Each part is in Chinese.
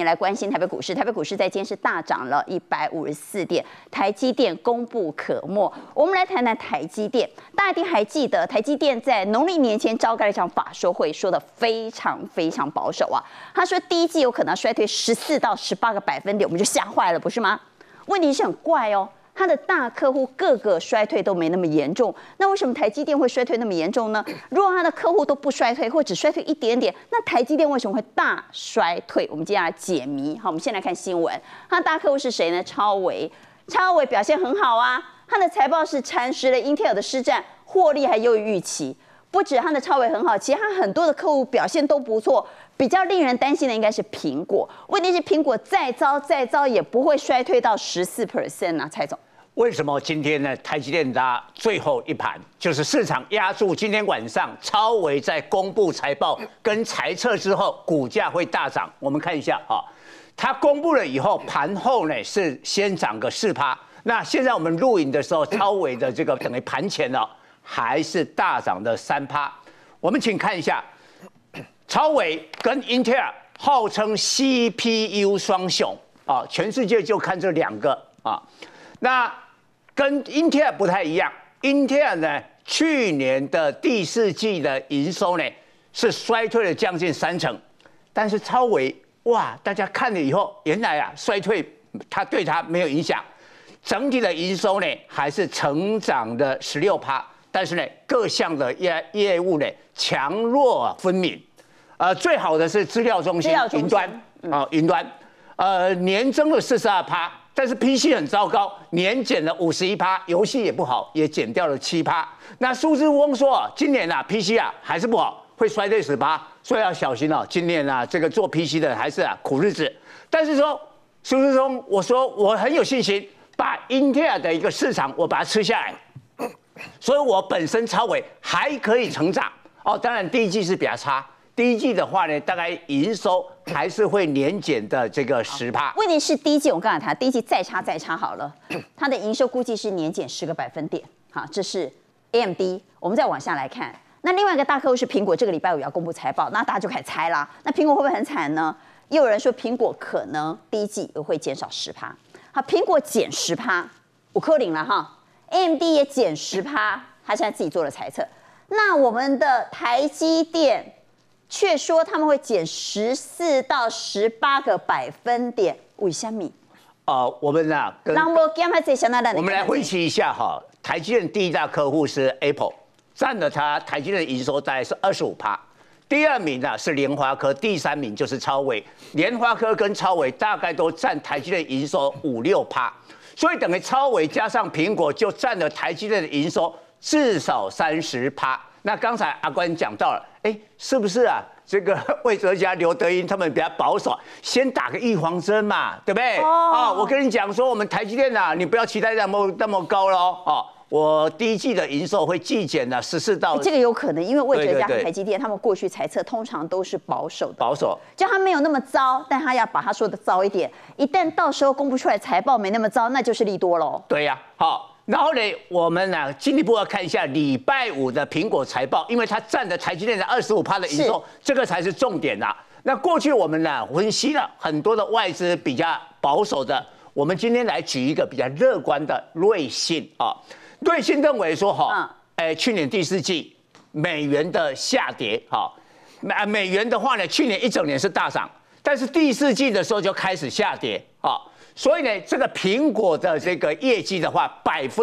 来关心台北股市，台北股市在今天是大涨了154点，台积电功不可没。我们来谈谈台积电，大家一定还记得，台积电在农历年前召开了一场法说会，说的非常保守啊。他说第一季有可能衰退14到18个百分点，我们就吓坏了，不是吗？问题是很怪哦。他的大客户个个衰退都没那么严重，那为什么台积电会衰退那么严重呢？如果他的客户都不衰退，或只衰退一点点，那台积电为什么会大衰退？我们接下来解谜。好，我们先来看新闻。他的大客户是谁呢？超微。超微表现很好啊，他的财报是蚕食了英特尔的市占，获利还优于预期。不止他的超微很好，其实他很多的客户表现都不错。比较令人担心的应该是苹果，问题是苹果再糟也不会衰退到14% 啊，蔡总。 为什么今天呢？台积电拉最后一盘，就是市场压住今天晚上超微在公布财报跟财测之后，股价会大涨。我们看一下啊，它公布了以后，盘后呢是先涨个4%。那现在我们录影的时候，超微的这个等于盘前呢还是大涨的3%。我们请看一下。超微跟英特尔号称 CPU 双雄啊，全世界就看这2个啊。那跟英特尔不太一样，英特尔呢去年的第4季的营收呢是衰退了将近30%，但是超微哇，大家看了以后，原来啊衰退它对它没有影响，整体的营收呢还是成长的16%，但是呢各项的业务呢强弱分明。最好的是资料中心、云端啊，云端，年增了42%，但是 PC 很糟糕，年减了51%，游戏也不好，也减掉了7%。那苏志峰说，今年啊 PC 啊还是不好，会衰退10%，所以要小心哦。今年啊这个做 PC 的还是苦日子。但是说苏志峰，我说我很有信心，把英特尔的一个市场我把它吃下来，所以我本身超微还可以成长哦。当然第一季是比较差。第一季的话呢，大概营收还是会年减的这个10%。 问题是第一季我告诉他，第一季再差好了，它的营收估计是年减10个百分点。好，这是 AMD。我们再往下来看，那另外一个大客户是苹果，这个礼拜5要公布财报，那大家就开始猜啦。那苹果会不会很惨呢？又有人说苹果可能第一季也会减少10%。好，苹果减10%，五颗零了哈。AMD 也减10%，他现在自己做了猜测。那我们的台积电却说他们会减14到18个百分点，为什么？ 我们啊，我们来分析一下哈。台积电第一大客户是 Apple， 占了它台积电的营收大概是25%。第2名呢是联发科，第3名就是超微。联发科跟超微大概都占台积电营收5-6%，所以等于超微加上苹果就占了台积电的营收至少30%。那刚才阿关讲到了，是不是啊？这个魏哲家、刘德音他们比较保守，先打个预防针嘛，对不对？我跟你讲说，我们台积电啊，你不要期待那么高喽，我第一季的营收会季减了14到， 这个有可能，因为魏哲家和台积电他们过去财测通常都是保守的，就他没有那么糟，但他要把他说的糟一点，一旦到时候公布出来财报没那么糟，那就是利多喽。 对呀，好。然后呢，我们呢进一步要看一下礼拜5的苹果财报，因为它占了台积电的25%的营收，这个才是重点啦。那过去我们呢分析了很多的外资比较保守的，我们今天来举一个比较乐观的瑞信啊。瑞信认为说去年第4季美元的下跌，美元的话呢，去年1整年是大涨，但是第4季的时候就开始下跌啊。所以呢，这个苹果的这个业绩的话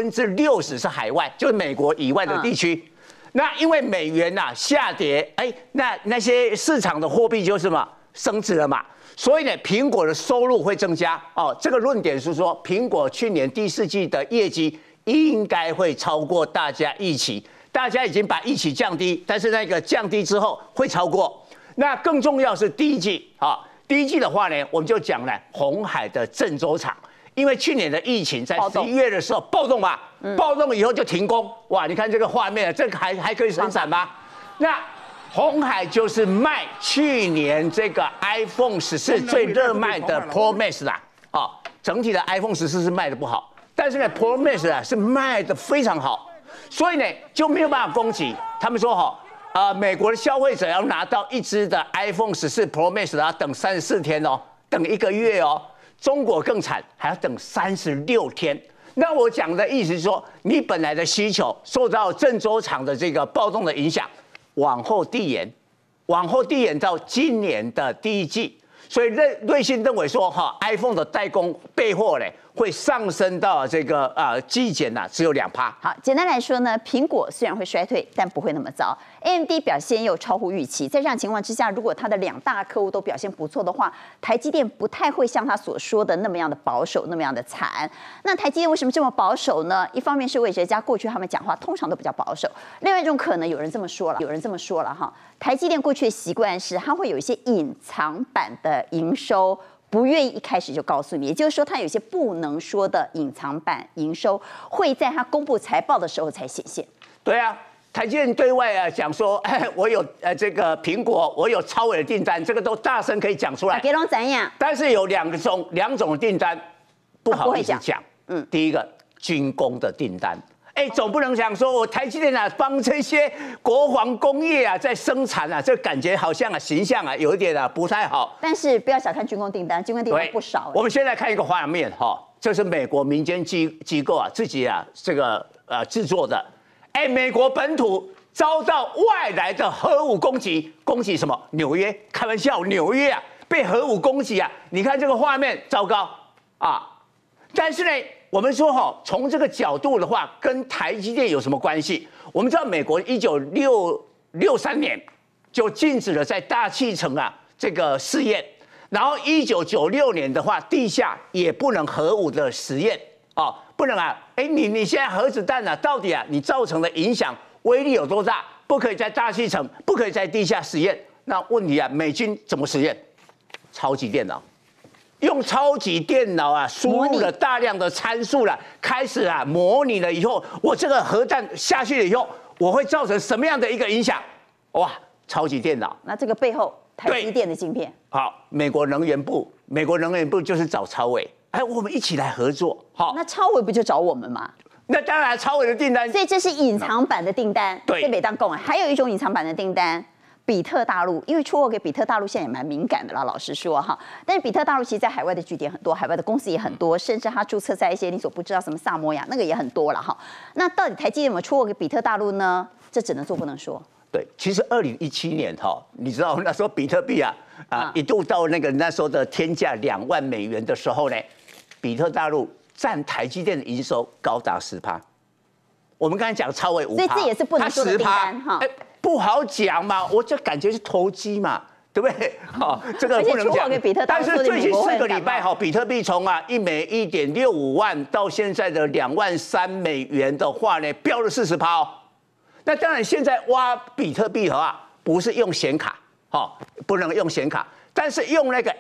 ，60%是海外，就是美国以外的地区。那因为美元下跌，那些市场的货币就是升值了嘛，所以呢，苹果的收入会增加。这个论点是说，苹果去年第4季的业绩应该会超过大家预期，大家已经把预期降低，但是那个降低之后会超过。那更重要是第一季第一季的话呢，我们就讲了鸿海的郑州厂，因为去年的疫情在11月的时候暴动嘛，暴动以后就停工，哇，你看这个画面，这个还可以生产吗？那鸿海就是卖去年这个 iPhone 14最热卖的 Pro Max 啦，整体的 iPhone 14是卖的不好，但是呢 Pro Max 是卖的非常好，所以呢就没有办法供给。他们说美国的消费者要拿到一支的 iPhone 14 Pro Max， 要等34天哦。 等1个月哦。中国更惨，还要等36天。那我讲的意思是说，你本来的需求受到郑州厂的这个暴动的影响，往后递延到今年的第1季。所以瑞信认为说，iPhone 的代工备货嘞会上升到这个季减只有2%。 好，简单来说呢，苹果虽然会衰退，但不会那么糟。AMD 表现又超乎预期，在这样情况之下，如果它的2大客户都表现不错的话，台积电不太会像他所说的那么样的保守，那么样的惨。那台积电为什么这么保守呢？一方面是魏哲家过去他们讲话通常都比较保守，另外一种可能有人这么说了哈，台积电过去的习惯是它会有一些隐藏版的营收。不愿意一开始就告诉你，也就是说，它有些不能说的隐藏版营收，会在它公布财报的时候才显现。 对啊，台积电对外讲说，我有这个苹果，我有超伟的订单，这个都大声可以讲出来。 给龙怎样？ 但是有两种订单不好意思讲。第一个军工的订单。总不能想说我台积电帮这些国防工业在生产这感觉好像形象有一点不太好。 但是不要小看军工订单，军工订单不少。 我们先来看一个画面这是美国民间机构自己这个制作的。美国本土遭到外来的核武攻击，攻击什么？纽约？开玩笑，纽约被核武攻击你看这个画面，糟糕但是呢？我们说从这个角度的话，跟台积电有什么关系？我们知道美国1963年就禁止了在大气层这个试验，然后1996年的话，地下也不能核武的实验不能你现在核子弹到底你造成的影响威力有多大？不可以在大气层，不可以在地下实验。那问题美军怎么实验？超级电脑。用超级电脑输入了大量的参数开始模拟了以后，我这个核弹下去了以后，我会造成什么样的一个影响？哇，超级电脑。 那这个背后，台积电的晶片。 好，美国能源部就是找超微，我们一起来合作。好， 那超微不就找我们吗？ 那当然，超微的订单。 所以这是隐藏版的订单。 对， 北当供还有一种隐藏版的订单。比特大陆，因为出货给比特大陆现在也蛮敏感的啦，老实说但是比特大陆其实在海外的据点很多，海外的公司也很多，甚至它注册在一些你所不知道什么萨摩亚那个也很多了那到底台积电有没有出货给比特大陆呢？这只能做不能说。 对，其实2017年你知道那时候比特币一度到那时候的天价2万美元的时候呢，比特大陆占台积电的营收高达10%。我们刚才讲超微5%， 所以这也是不能说的订单不好讲嘛，我就感觉是投机嘛，对不对？这个不能讲。但是最近4个礼拜比特币从1枚1.65万到现在的2万3美元的话呢，飙了40%那当然现在挖比特币的话，不是用显卡不能用显卡，但是用那个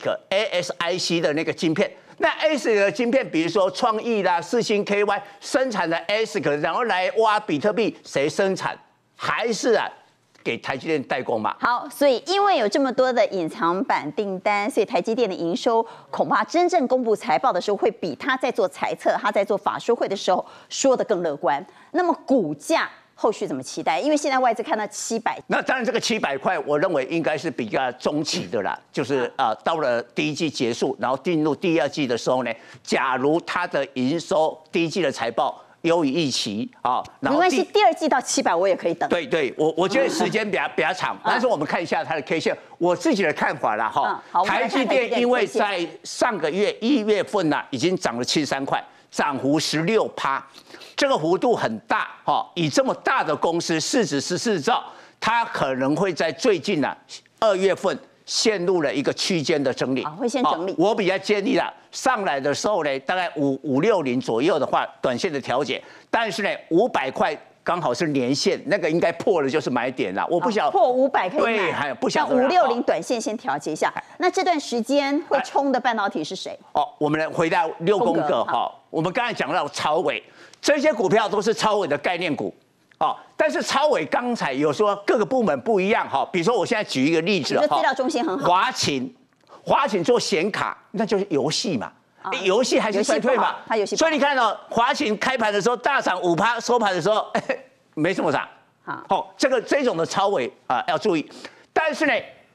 ASIC 的那个晶片。那 ASIC 的晶片，比如说创意世芯 KY 生产的 ASIC， 然后来挖比特币，谁生产？还是给台积电代工嘛。 好，所以因为有这么多的隐藏版订单，所以台积电的营收恐怕真正公布财报的时候，会比他在做财测、他在做法说会的时候说的更乐观。那么股价后续怎么期待？因为现在外资看到700， 那当然这个700块，我认为应该是比较中期的啦，就是到了第1季结束，然后进入第2季的时候呢，假如它的营收第1季的财报优于预期没关系，第2季到700我也可以等。 对，我觉得时间比较长，但是我们看一下它的 K 线，我自己的看法啦台积电因为在上个月1月份已经涨了73块，涨幅16%，这个幅度很大以这么大的公司，市值14兆，它可能会在最近2月份陷入了一个区间的整理， 会先整理。 我比较建议上来的时候呢，大概560左右的话，短线的调节。但是呢，500块刚好是年线，那个应该破了就是买点了。我不晓得破500可以买， 对，还有不晓得 560短线先调节一下。那这段时间会冲的半导体是谁？ 我们来回到6宫格我们刚才讲到超微，这些股票都是超微的概念股。但是超微刚才有说各个部门不一样比如说我现在举一个例子资料中心很好， 华擎做显卡，那就是游戏嘛，游戏还是衰退嘛， 它游戏， 所以你看华擎开盘的时候大涨5%，收盘的时候没什么涨，这种的超微要注意，但是呢，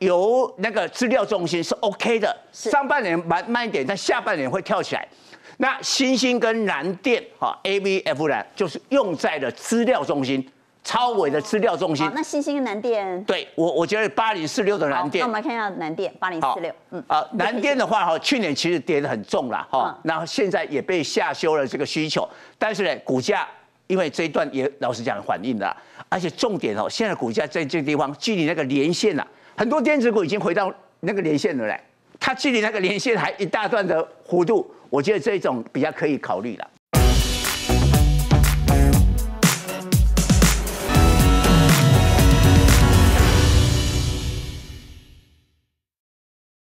由那个资料中心是 OK 的，上半年慢一点，但下半年会跳起来。那新兴跟南电ABF 呢，就是用在了资料中心。超微的资料中心， 那新兴南电， 对我觉得8046的南电， 那我们来看一下南电8046， 南电的话去年其实跌得很重了然后现在也被下修了这个需求，但是呢，股价因为这一段也老实讲反应了，而且重点现在股价在这个地方距离那个连线很多电子股已经回到那个连线了嘞，它距离那个连线还一大段的弧度，我觉得这种比较可以考虑了。